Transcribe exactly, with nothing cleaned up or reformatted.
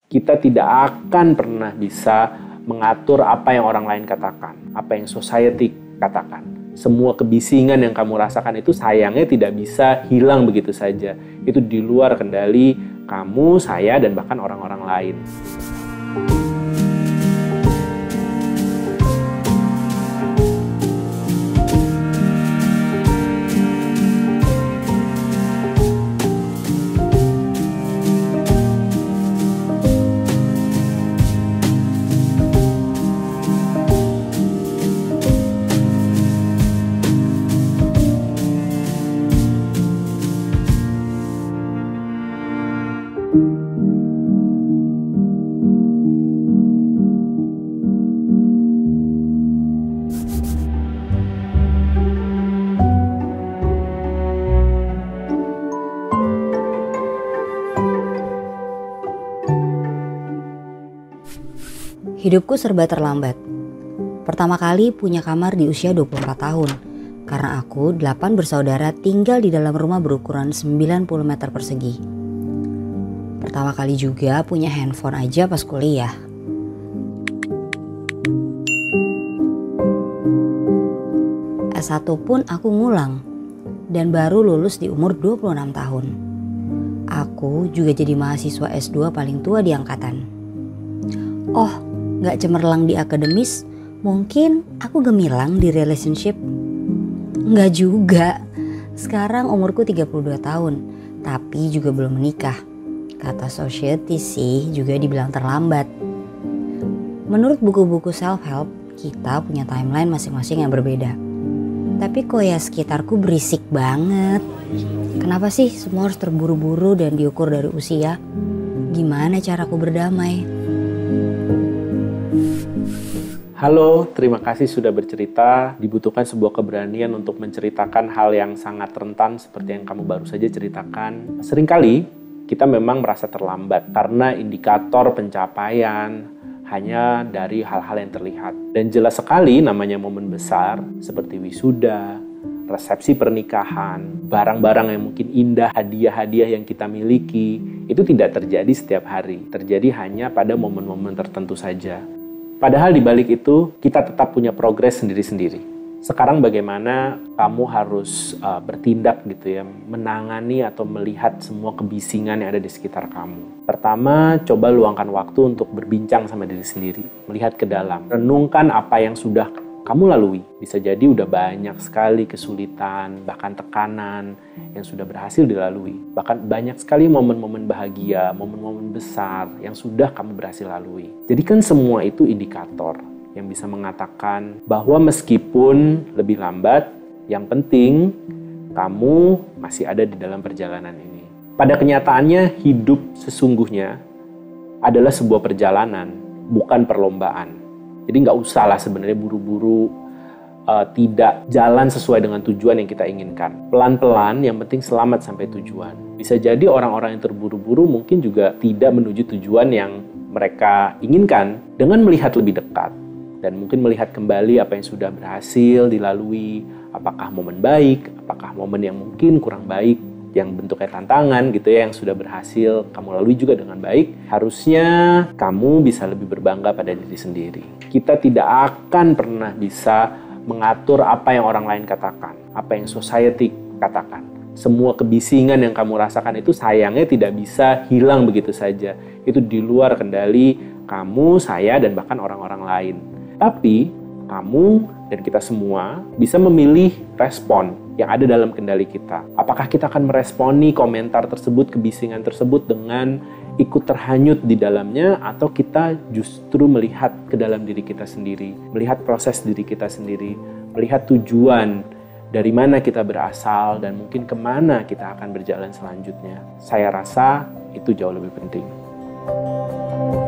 Kita tidak akan pernah bisa mengatur apa yang orang lain katakan, apa yang society katakan. Semua kebisingan yang kamu rasakan itu sayangnya tidak bisa hilang begitu saja. Itu di luar kendali kamu, saya, dan bahkan orang-orang lain. Hidupku serba terlambat. Pertama kali punya kamar di usia dua puluh empat tahun. Karena aku delapan bersaudara tinggal di dalam rumah berukuran sembilan puluh meter persegi. Pertama kali juga punya handphone aja pas kuliah. S satu pun aku ngulang. Dan baru lulus di umur dua puluh enam tahun. Aku juga jadi mahasiswa S dua paling tua di angkatan. Oh, gak cemerlang di akademis, mungkin aku gemilang di relationship. Enggak juga. Sekarang umurku tiga puluh dua tahun, tapi juga belum menikah. Kata society sih juga dibilang terlambat. Menurut buku-buku self-help, kita punya timeline masing-masing yang berbeda. Tapi kok ya sekitarku berisik banget. Kenapa sih semua harus terburu-buru dan diukur dari usia? Gimana caraku berdamai? Halo, terima kasih sudah bercerita. Dibutuhkan sebuah keberanian untuk menceritakan hal yang sangat rentan seperti yang kamu baru saja ceritakan. Seringkali kita memang merasa terlambat karena indikator pencapaian hanya dari hal-hal yang terlihat. Dan jelas sekali namanya momen besar seperti wisuda, resepsi pernikahan, barang-barang yang mungkin indah, hadiah-hadiah yang kita miliki, itu tidak terjadi setiap hari. Terjadi hanya pada momen-momen tertentu saja. Padahal di balik itu, kita tetap punya progres sendiri-sendiri. Sekarang bagaimana kamu harus uh, bertindak gitu ya, menangani atau melihat semua kebisingan yang ada di sekitar kamu. Pertama, coba luangkan waktu untuk berbincang sama diri sendiri, melihat ke dalam. Renungkan apa yang sudah kamu lalui. Bisa jadi udah banyak sekali kesulitan, bahkan tekanan yang sudah berhasil dilalui. Bahkan banyak sekali momen-momen bahagia, momen-momen besar yang sudah kamu berhasil lalui. Jadi kan semua itu indikator yang bisa mengatakan bahwa meskipun lebih lambat, yang penting kamu masih ada di dalam perjalanan ini. Pada kenyataannya, hidup sesungguhnya adalah sebuah perjalanan, bukan perlombaan. Jadi nggak usah lah sebenarnya buru-buru uh, tidak jalan sesuai dengan tujuan yang kita inginkan. Pelan-pelan, yang penting selamat sampai tujuan. Bisa jadi orang-orang yang terburu-buru mungkin juga tidak menuju tujuan yang mereka inginkan dengan melihat lebih dekat. Dan mungkin melihat kembali apa yang sudah berhasil dilalui, apakah momen baik, apakah momen yang mungkin kurang baik, yang bentuknya tantangan gitu ya, yang sudah berhasil kamu lalui juga dengan baik. Harusnya kamu bisa lebih berbangga pada diri sendiri. Kita tidak akan pernah bisa mengatur apa yang orang lain katakan, apa yang society katakan. Semua kebisingan yang kamu rasakan itu sayangnya tidak bisa hilang begitu saja. Itu di luar kendali kamu, saya, dan bahkan orang-orang lain. Tapi kamu dan kita semua bisa memilih respon yang ada dalam kendali kita. Apakah kita akan meresponi komentar tersebut, kebisingan tersebut dengan ikut terhanyut di dalamnya, atau kita justru melihat ke dalam diri kita sendiri, melihat proses diri kita sendiri, melihat tujuan dari mana kita berasal dan mungkin kemana kita akan berjalan selanjutnya. Saya rasa itu jauh lebih penting.